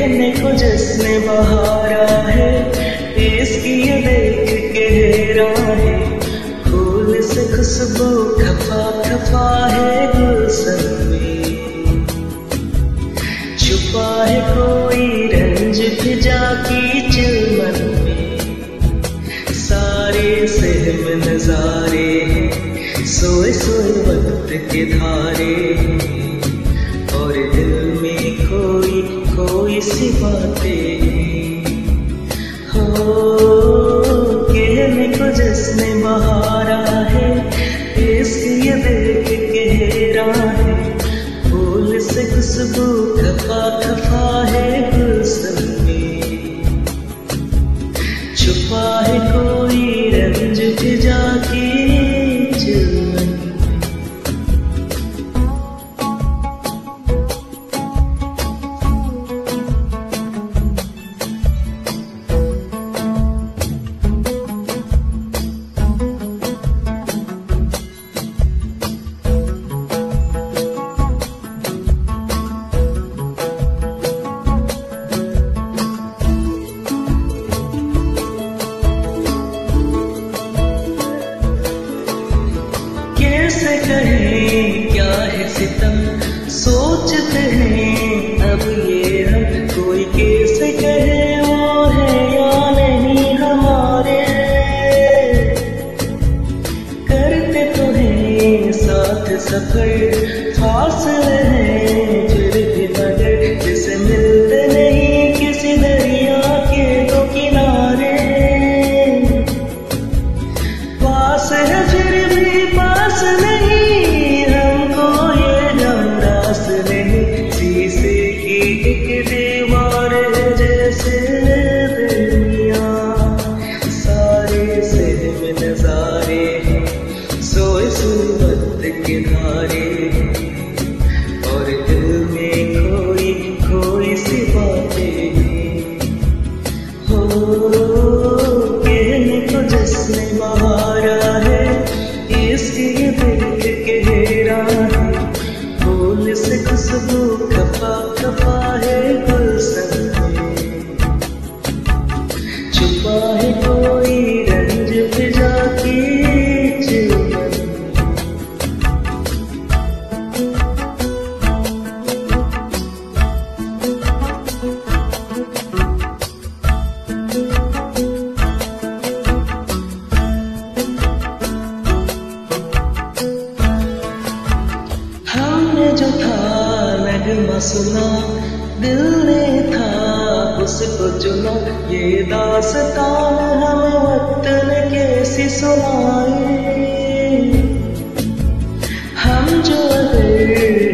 कहने को जश्न बहारा है, इसकी ये देख के हैरान है। फूल से खुशबू खफा खफा है गुलशन में, छुपा है कोई रंज फिजा की चिलमन में। सारे सहम नजारे हैं, सोए सोए वक्त के धारे हैं, और दिल में कोई कोई सी बातें हो। कहने को जश्न बहारा है, इसकी ये देख के हैरान है। फूल से खुशबू खफा खफा है गुलशन में, छुपा है कोई रंज फिजा की चिलमन। कैसे कहें क्या है सितम, सोचते हैं अब ये हम। कोई कैसे कहे वो है या नहीं हमारे, करते तो हैं साथ सफर, फासले हैं फिर भी मगर जैसे मिलते नहीं किसी दरिया के दो किनारे। पास है फिर भी पास नहीं, हमको ये हमरास नहीं। शीशे की एक दीवार है जैसे दुनिया, सारे सहम नजारे हैं, सोए सोए वक्त के धारे हैं, और दिल में कोई कोई सी बातें हो। कहने को जश्न बहारा है, इसकी ये देख के हैरान है। फूल से खुशबू खफा खफा है गुलशन में, छुपा है कोई रंज फिजा की चिलमन। हमने जो था नगमा सुना, दिल ने था उसको चुना। ये दास्तान हमें वक्त ने कैसी सुनाई, हम जो अगर